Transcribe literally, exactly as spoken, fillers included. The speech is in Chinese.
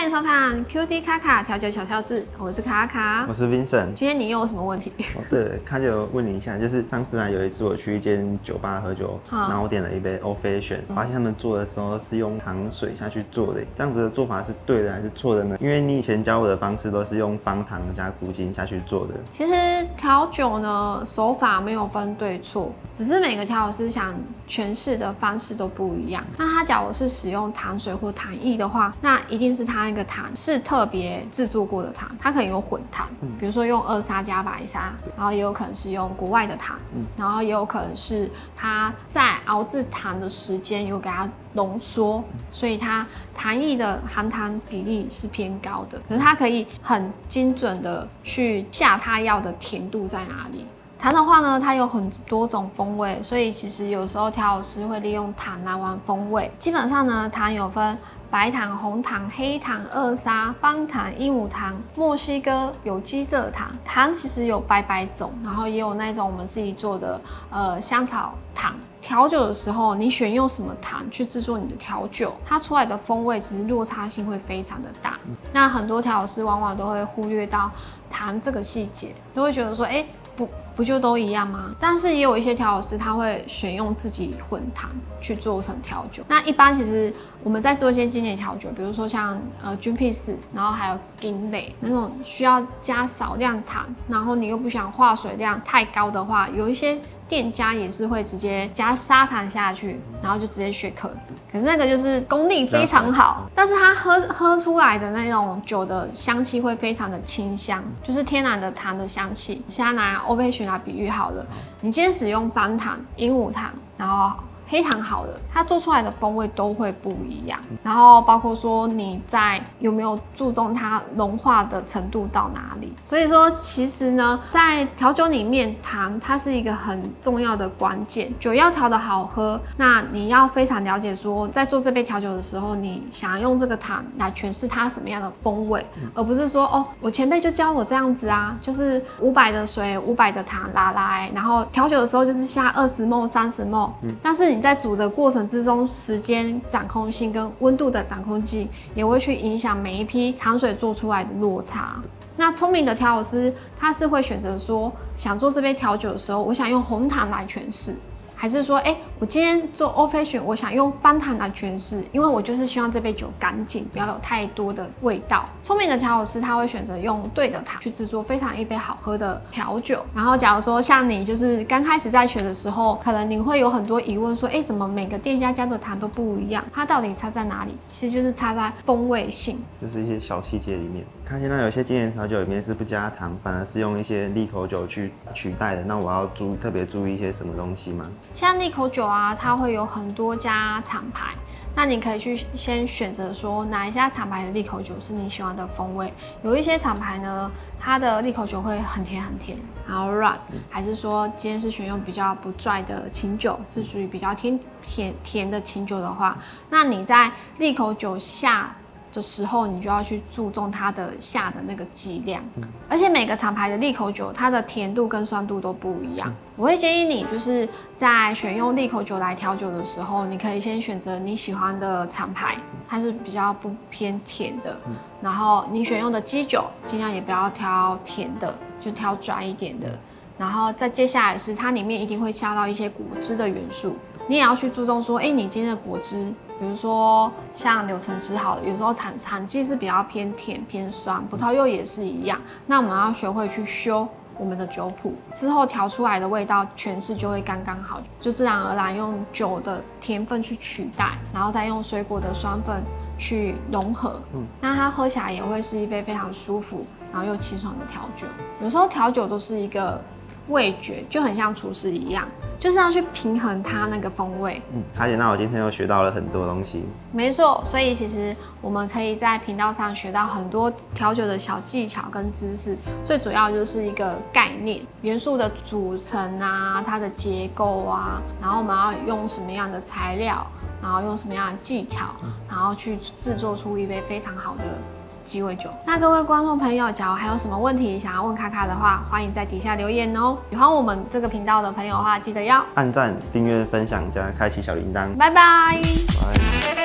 欢迎收看 Q T 卡卡调酒小教室，我是卡卡， 我是 Vincent。 今天你又有什么问题？ 哦，对，卡就问你一下，就是上次啊有一次我去一间酒吧喝酒，然后我点了一杯 Old Fashion，、嗯、发现他们做的时候是用糖水下去做的，这样子的做法是对的还是错的呢？因为你以前教我的方式都是用方糖加古精下去做的。 其实调酒呢，手法没有分对错，只是每个调酒师想诠释的方式都不一样。那他假如是使用糖水或糖液的话，那一定是他那个糖是特别制作过的糖，它可能有混糖，嗯、比如说用二砂加白砂，然后也有可能是用国外的糖，嗯、然后也有可能是他在熬制糖的时间有给它浓缩，所以它糖液的含糖比例是偏高的，可是它可以很精准的去下它要的甜度在哪里。糖的话呢，它有很多种风味，所以其实有时候调酒师会利用糖来玩风味。基本上呢，糖有分白糖、红糖、黑糖、二砂、方糖、鹦鹉糖、墨西哥有机蔗糖。糖其实有百百种，然后也有那种我们自己做的呃香草糖。调酒的时候，你选用什么糖去制作你的调酒，它出来的风味其实落差性会非常的大。那很多调酒师往往都会忽略到糖这个细节，都会觉得说，哎、欸。不不就都一样吗？但是也有一些调酒师他会选用自己混糖去做成调酒。那一般其实我们在做一些经典调酒，比如说像呃君pitts，然后还有金蕾那种需要加少量糖，然后你又不想化水量太高的话，有一些店家也是会直接加砂糖下去，然后就直接shake。可是那个就是功力非常好，但是它喝喝出来的那种酒的香气会非常的清香，就是天然的糖的香气。现在拿Old Fashion来比喻好了，你今天使用方糖、鹦鹉糖，然后黑糖好了，它做出来的风味都会不一样。然后包括说你在有没有注重它融化的程度到哪里。所以说其实呢，在调酒里面，糖它是一个很重要的关键。酒要调得好喝，那你要非常了解说，在做这杯调酒的时候，你想要用这个糖来诠释它什么样的风味，嗯、而不是说哦，我前辈就教我这样子啊，就是五百的水，五百的糖拉来，然后调酒的时候就是下二十 ml、三十 ml，嗯、但是你在煮的过程之中，时间掌控性跟温度的掌控性也会去影响每一批糖水做出来的落差。那聪明的调酒师，他是会选择说，想做这杯调酒的时候，我想用红糖来诠释。还是说，哎、欸，我今天做 Old Fashion， 我想用方糖来诠释，因为我就是希望这杯酒干净，不要有太多的味道。聪明的调酒师他会选择用对的糖去制作非常一杯好喝的调酒。然后，假如说像你就是刚开始在学的时候，可能你会有很多疑问，说，哎、欸，怎么每个店家加的糖都不一样？它到底差在哪里？其实就是差在风味性， 就是一些小细节里面。看现在有些经典调酒里面是不加糖，反而是用一些利口酒去取代的。那我要注特别注意一些什么东西吗？ 像利口酒啊，它会有很多家厂牌，那你可以去先选择说哪一家厂牌的利口酒是你喜欢的风味。有一些厂牌呢，它的利口酒会很甜很甜，然后软，还是说今天是选用比较不拽的清酒，是属于比较甜甜甜的清酒的话，那你在利口酒下的时候，你就要去注重它的下的那个剂量，嗯、而且每个厂牌的利口酒，它的甜度跟酸度都不一样。嗯、我会建议你就是在选用利口酒来调酒的时候，你可以先选择你喜欢的厂牌，它是比较不偏甜的。嗯、然后你选用的基酒，尽量也不要挑甜的，就挑拽一点的。然后再接下来是它里面一定会下到一些果汁的元素，你也要去注重说，哎、欸，你今天的果汁。比如说像柳橙汁好了，有时候产产季是比较偏甜偏酸，葡萄柚也是一样。那我们要学会去修我们的酒谱，之后调出来的味道诠释就会刚刚好，就自然而然用酒的甜分去取代，然后再用水果的酸分去融合。嗯，那它喝起来也会是一杯非常舒服，然后又清爽的调酒。有时候调酒都是一个味觉，就很像厨师一样，就是要去平衡它那个风味。 嗯，卡姐，那我今天又学到了很多东西。 没错，所以其实我们可以在频道上学到很多调酒的小技巧跟知识，最主要就是一个概念，元素的组成啊，它的结构啊，然后我们要用什么样的材料，然后用什么样的技巧，然后去制作出一杯非常好的鸡尾酒。那各位观众朋友，假如还有什么问题想要问卡卡的话，欢迎在底下留言哦。喜欢我们这个频道的朋友的话，记得要按赞、订阅、分享加开启小铃铛。 拜拜。 拜。